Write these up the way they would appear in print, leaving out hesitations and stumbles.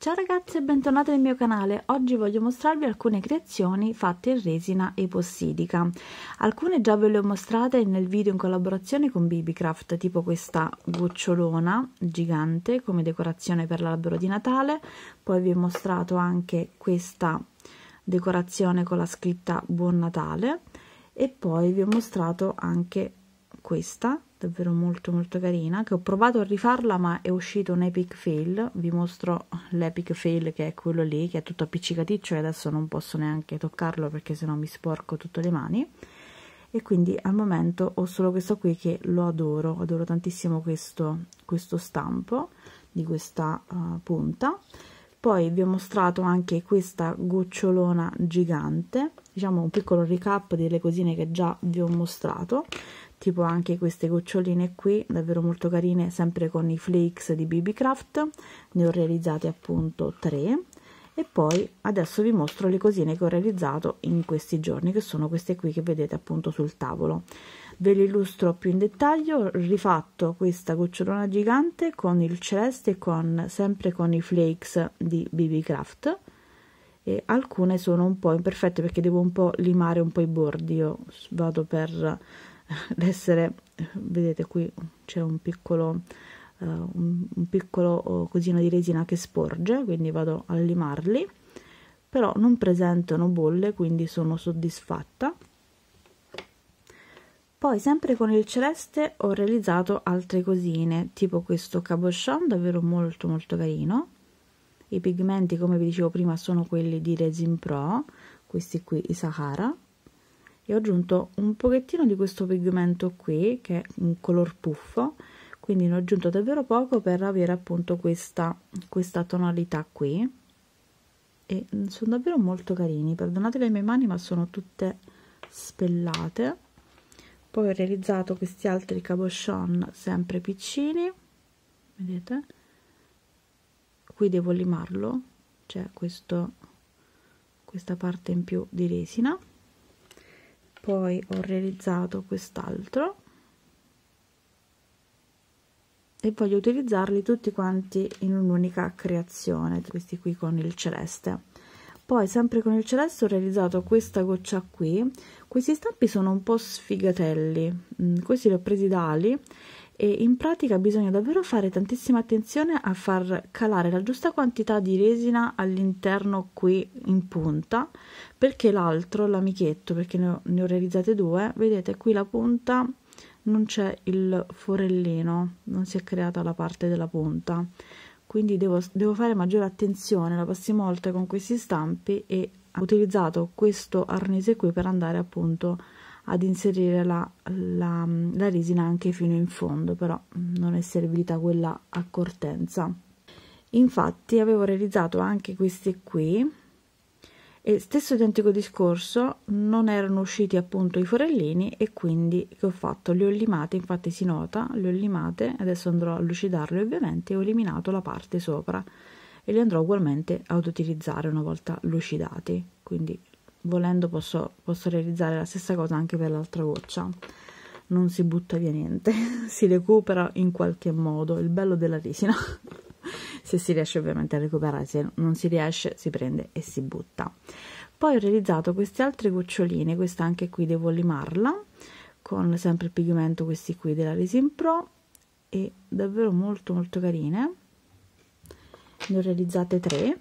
Ciao ragazzi e bentornati nel mio canale. Oggi voglio mostrarvi alcune creazioni fatte in resina epossidica. Alcune già ve le ho mostrate nel video in collaborazione con Babycraft, tipo questa gocciolona gigante come decorazione per l'albero di Natale. Poi vi ho mostrato anche questa decorazione con la scritta Buon Natale e poi vi ho mostrato anche questa davvero molto carina, che ho provato a rifarla ma è uscito un epic fail. Vi mostro l'epic fail, che è quello lì che è tutto appiccicaticcio e adesso non posso neanche toccarlo perché sennò mi sporco tutte le mani, e quindi al momento ho solo questo qui che lo adoro tantissimo, questo stampo di questa punta. Poi vi ho mostrato anche questa gocciolona gigante, diciamo un piccolo recap delle cosine che già vi ho mostrato, tipo anche queste goccioline qui, davvero molto carine, sempre con i flakes di Babycraft. Ne ho realizzate appunto 3 e poi adesso vi mostro le cosine che ho realizzato in questi giorni, che sono queste qui che vedete appunto sul tavolo. Ve le illustro più in dettaglio. Ho rifatto questa gocciolona gigante con il celeste e sempre con i flakes di Babycraft, e alcune sono un po' imperfette perché devo un po' limare un po' i bordi. Io vado per l'essere, vedete qui c'è un piccolo cosino di resina che sporge, quindi vado a limarli, però non presentano bolle, quindi sono soddisfatta. Poi sempre con il celeste ho realizzato altre cosine, tipo questo cabochon davvero molto carino. I pigmenti, come vi dicevo prima, sono quelli di Resin Pro, questi qui i Sahara, e ho aggiunto un pochettino di questo pigmento qui che è un color puffo, quindi ne ho aggiunto davvero poco per avere appunto questa tonalità qui, e sono davvero molto carini. Perdonate le mie mani ma sono tutte spellate. Poi ho realizzato questi altri cabochon sempre piccini, vedete, qui devo limarlo, c'è questa parte in più di resina. Poi ho realizzato quest'altro e voglio utilizzarli tutti quanti in un'unica creazione, questi qui con il celeste. Poi sempre con il celeste ho realizzato questa goccia qui. Questi stampi sono un po' sfigatelli, questi li ho presi da Ali, e in pratica bisogna davvero fare tantissima attenzione a far calare la giusta quantità di resina all'interno qui in punta, perché l'altro, l'amichetto, perché ne ho realizzate 2, vedete qui la punta non c'è il forellino, non si è creata la parte della punta, quindi devo fare maggiore attenzione la prossima volta con questi stampi, e ho utilizzato questo arnese qui per andare appunto ad inserire la resina anche fino in fondo, però non è servita quella accortenza. Infatti avevo realizzato anche questi qui e stesso identico discorso, non erano usciti appunto i forellini, e quindi che ho fatto? Li ho limati, infatti si nota, li ho limate, adesso andrò a lucidarli ovviamente, e ho eliminato la parte sopra e li andrò ugualmente ad utilizzare una volta lucidati, quindi volendo posso realizzare la stessa cosa anche per l'altra goccia. Non si butta via niente, si recupera in qualche modo, il bello della resina. Se si riesce ovviamente a recuperare, se non si riesce si prende e si butta. Poi ho realizzato queste altre goccioline, questa anche qui devo limarla con sempre il pigmento, questi qui della Resin Pro, e davvero molto carine. Ne ho realizzate 3,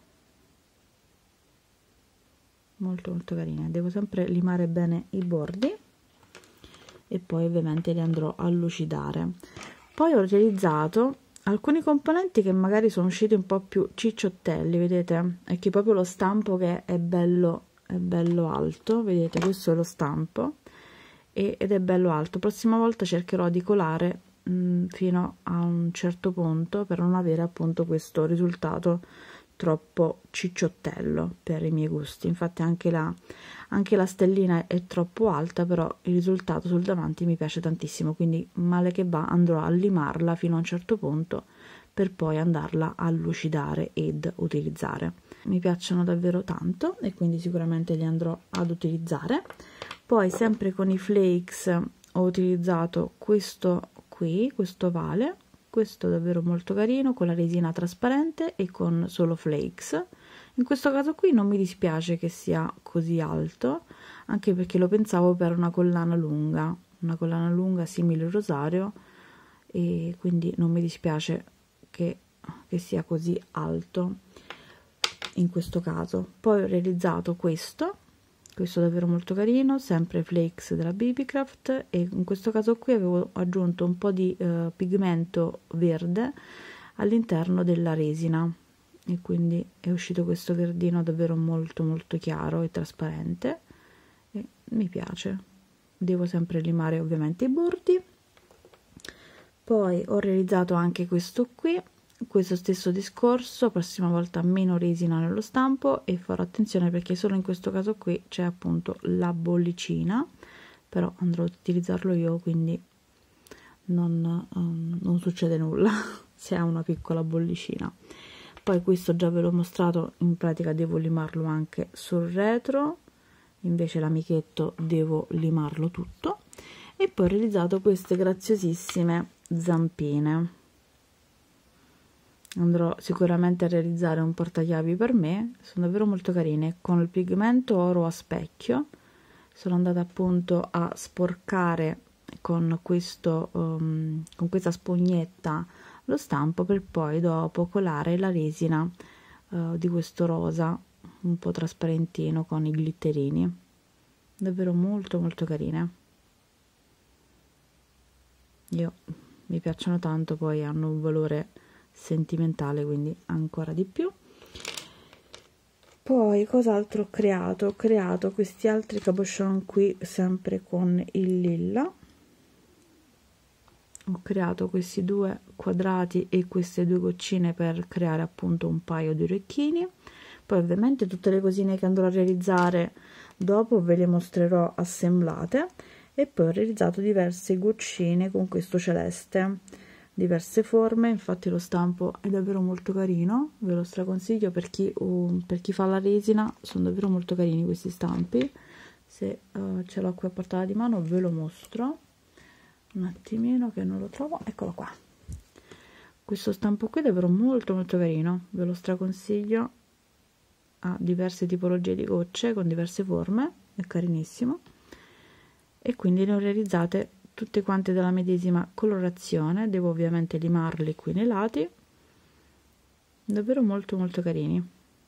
molto carine. Devo sempre limare bene i bordi e poi ovviamente li andrò a lucidare. Poi ho realizzato alcuni componenti che magari sono usciti un po' più cicciottelli, vedete, è che proprio lo stampo che è bello alto, vedete, questo è lo stampo ed è bello alto. Prossima volta cercherò di colare fino a un certo punto per non avere appunto questo risultato troppo cicciottello per i miei gusti. Infatti anche la stellina è troppo alta, però il risultato sul davanti mi piace tantissimo, quindi male che va andrò a limarla fino a un certo punto per poi andarla a lucidare ed utilizzare. Mi piacciono davvero tanto e quindi sicuramente li andrò ad utilizzare. Poi sempre con i flakes ho utilizzato questo qui, questo ovale, questo è davvero molto carino con la resina trasparente e con solo flakes. In questo caso qui non mi dispiace che sia così alto, anche perché lo pensavo per una collana lunga simile rosario, e quindi non mi dispiace che sia così alto in questo caso. Poi ho realizzato questo davvero molto carino, sempre flakes della Bibicraft, e in questo caso qui avevo aggiunto un po' di pigmento verde all'interno della resina, e quindi è uscito questo verdino davvero molto molto chiaro e trasparente, e mi piace. Devo sempre limare ovviamente i bordi. Poi ho realizzato anche questo qui, questo stesso discorso, prossima volta meno resina nello stampo, e farò attenzione perché solo in questo caso qui c'è appunto la bollicina, però andrò ad utilizzarlo io, quindi non succede nulla se ha una piccola bollicina. Poi questo già ve l'ho mostrato, in pratica devo limarlo anche sul retro, invece l'amichetto devo limarlo tutto. E poi ho realizzato queste graziosissime zampine. Andrò sicuramente a realizzare un portachiavi per me, sono davvero molto carine, con il pigmento oro a specchio. Sono andata appunto a sporcare con questo con questa spugnetta lo stampo, per poi dopo colare la resina di questo rosa un po' trasparentino con i glitterini, davvero molto molto carine. Mi piacciono tanto, poi hanno un valore sentimentale, quindi ancora di più. Poi cos'altro ho creato? Ho creato questi altri cabochon qui, sempre con il lilla. Ho creato questi due quadrati e queste due goccine per creare appunto un paio di orecchini. Poi ovviamente tutte le cosine che andrò a realizzare dopo ve le mostrerò assemblate. E poi ho realizzato diverse goccine con questo celeste, diverse forme, infatti lo stampo è davvero molto carino, ve lo straconsiglio per chi fa la resina, sono davvero molto carini questi stampi. Se ce l'ho qui a portata di mano ve lo mostro un attimino, che non lo trovo, eccolo qua. Questo stampo qui è davvero molto molto carino, ve lo straconsiglio, ha diverse tipologie di gocce con diverse forme, è carinissimo. E quindi ne ho realizzate tutte quante della medesima colorazione, devo ovviamente limarle qui nei lati, davvero molto molto carini,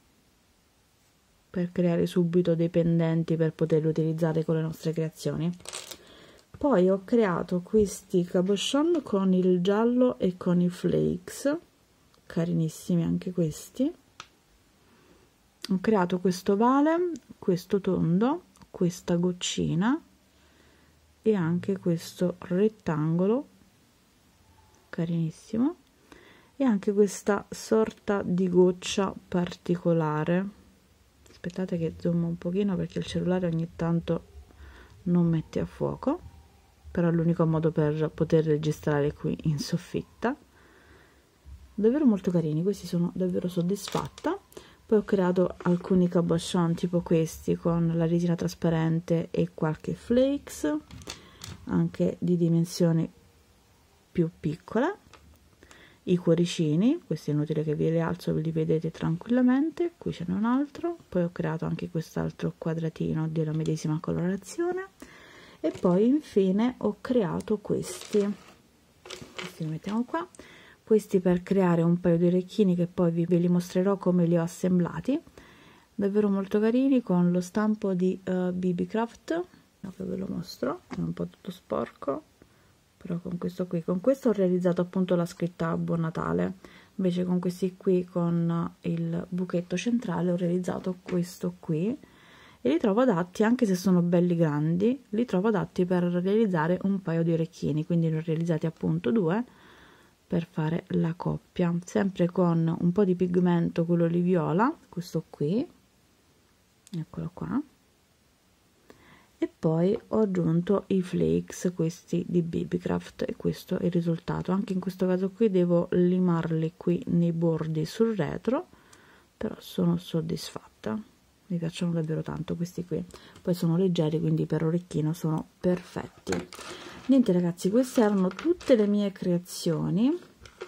per creare subito dei pendenti per poterli utilizzare con le nostre creazioni. Poi ho creato questi cabochon con il giallo e con i flakes, carinissimi anche questi. Ho creato questo ovale, questo tondo, questa goccina e anche questo rettangolo carinissimo, e anche questa sorta di goccia particolare. Aspettate che zoom un pochino perché il cellulare ogni tanto non mette a fuoco, però è l'unico modo per poter registrare qui in soffitta. Davvero molto carini, questi sono davvero soddisfatta. Poi ho creato alcuni cabochon tipo questi con la resina trasparente e qualche flakes, anche di dimensioni più piccole. I cuoricini, questo è inutile che vi rialzo, ve li vedete tranquillamente. Qui ce n'è un altro. Poi ho creato anche quest'altro quadratino della medesima colorazione, e poi infine ho creato questi li mettiamo qua, questi per creare un paio di orecchini che poi ve li mostrerò come li ho assemblati, davvero molto carini, con lo stampo di Bibicraft, che ve lo mostro, è un po' tutto sporco, però con questo qui, con questo ho realizzato appunto la scritta Buon Natale, invece con questi qui con il buchetto centrale ho realizzato questo qui, e li trovo adatti, anche se sono belli grandi, li trovo adatti per realizzare un paio di orecchini, quindi ne ho realizzati appunto due per fare la coppia, sempre con un po' di pigmento, quello lì viola, questo qui, eccolo qua, e poi ho aggiunto i flakes, questi di Bibicraft, e questo è il risultato. Anche in questo caso qui devo limarli qui nei bordi sul retro, però sono soddisfatta, mi piacciono davvero tanto questi qui, poi sono leggeri, quindi per orecchino sono perfetti. Niente ragazzi, queste erano tutte le mie creazioni.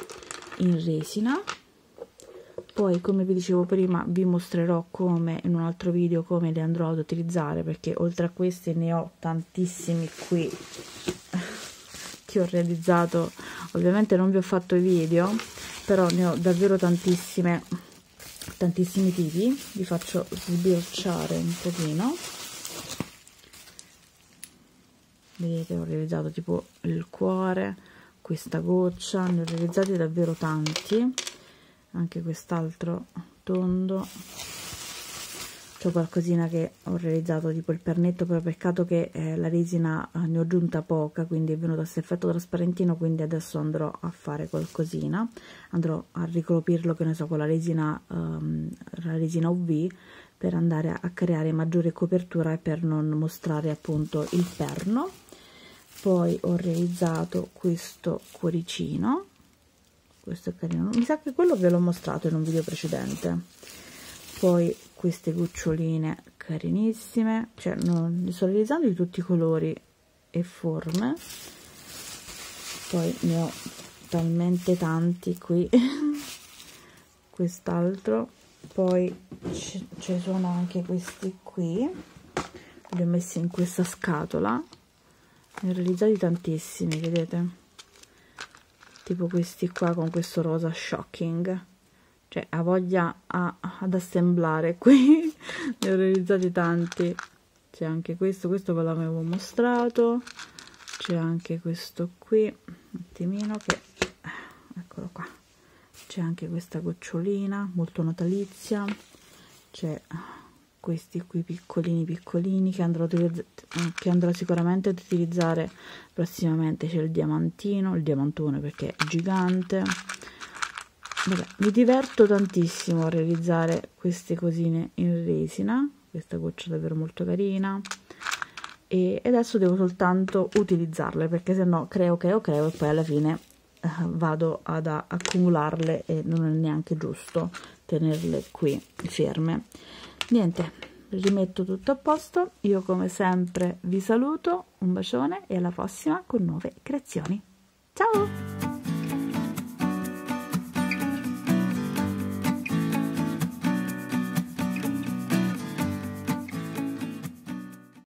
in resina. Poi, come vi dicevo prima, vi mostrerò come in un altro video come le andrò ad utilizzare, perché oltre a questi ne ho tantissimi qui che ho realizzato. Ovviamente non vi ho fatto i video, però ne ho davvero tantissimi tipi. Vi faccio sbirciare un pochino. Vedete, ho realizzato tipo il cuore, questa goccia, ne ho realizzati davvero tanti, anche quest'altro tondo. C'ho qualcosina che ho realizzato tipo il pernetto, però peccato che la resina ne ho aggiunta poca, quindi è venuto questo effetto trasparentino, quindi adesso andrò a fare qualcosina, andrò a ricoprirlo, che ne so, con la resina UV, per andare a creare maggiore copertura e per non mostrare appunto il perno. Poi ho realizzato questo cuoricino, questo è carino, mi sa che quello ve l'ho mostrato in un video precedente. Poi queste goccioline carinissime, cioè ne sto realizzando di tutti i colori e forme. Poi ne ho talmente tanti qui. Quest'altro, poi ci sono anche questi qui, li ho messi in questa scatola, ne ho realizzati tantissimi, vedete, tipo questi qua con questo rosa shocking, cioè ha voglia ad assemblare qui. Ne ho realizzati tanti. C'è anche questo ve l'avevo mostrato, c'è anche questo qui, un attimino, che eccolo qua, c'è anche questa gocciolina molto natalizia, c'è questi qui piccolini che andrò sicuramente ad utilizzare prossimamente. C'è il diamantone perché è gigante. Vabbè, mi diverto tantissimo a realizzare queste cosine in resina, questa goccia davvero molto carina, e adesso devo soltanto utilizzarle, perché se no creo e poi alla fine vado ad accumularle e non è neanche giusto tenerle qui ferme. Niente, rimetto tutto a posto. Io come sempre vi saluto, un bacione e alla prossima con nuove creazioni. Ciao!